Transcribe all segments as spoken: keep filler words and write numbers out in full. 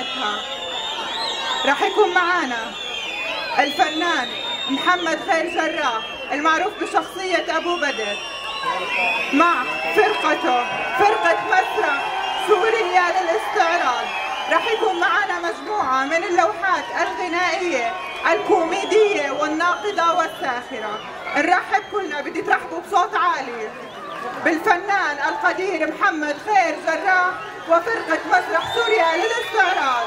وحدها. راح يكون معانا الفنان محمد خير جراح المعروف بشخصية أبو بدر مع فرقته فرقة مسرح سوريا للاستعراض. راح يكون معنا مجموعة من اللوحات الغنائية الكوميدية والناقدة والساخرة. نرحب كلنا، بدي ترحبوا بصوت عالي بالفنان القدير محمد خير جراح وفرقة مسرح سوريا للاستعراض.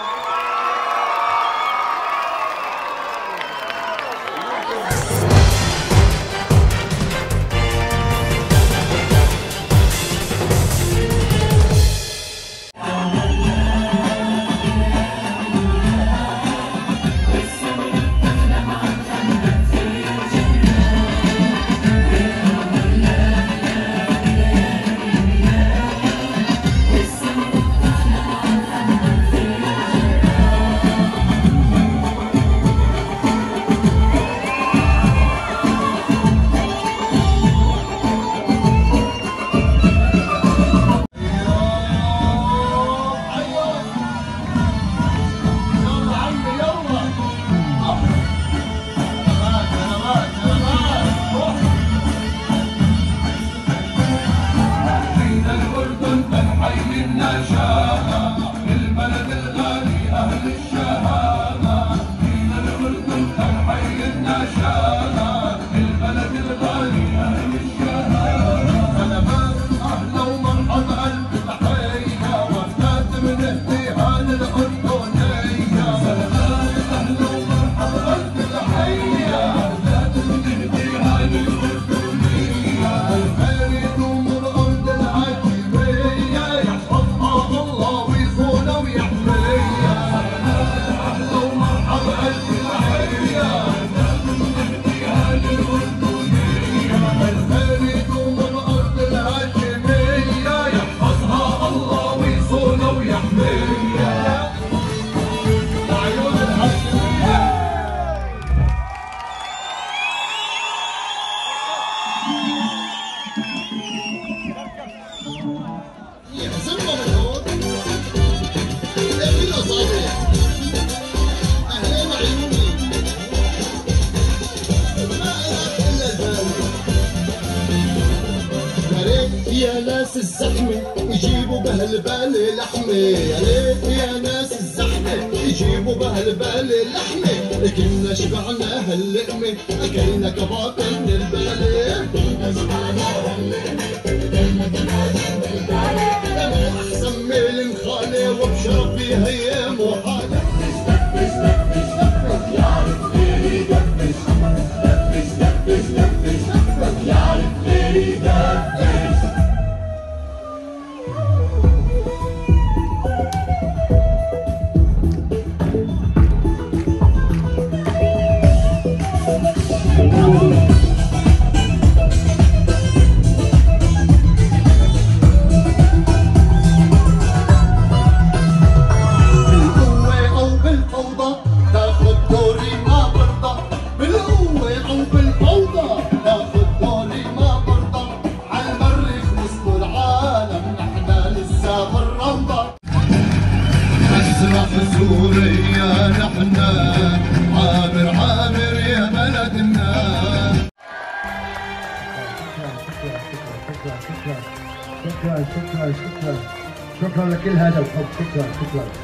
يا ناس الزحمة يجيبوا بهالبال لحمة، يا ريت يا ناس الزحمة يجيبوا بهالبال لحمة، كنا شبعنا هاللقمة أكلنا كباطة من البالة، كنا شبعنا هاللقمة أكلنا كباطة من البالة، أنا أحسن من الخالة وبشرف فيها أيام وحالة. دفش دفش دفش يعرف غيري دفش دفش دفش دفش دفش يعرف غيري دفش. سوريا نحنا عامر عامر يا بلدنا. شكرا شكرا شكرا شكرا شكرا لكل هذا الحب. شكرا شكرا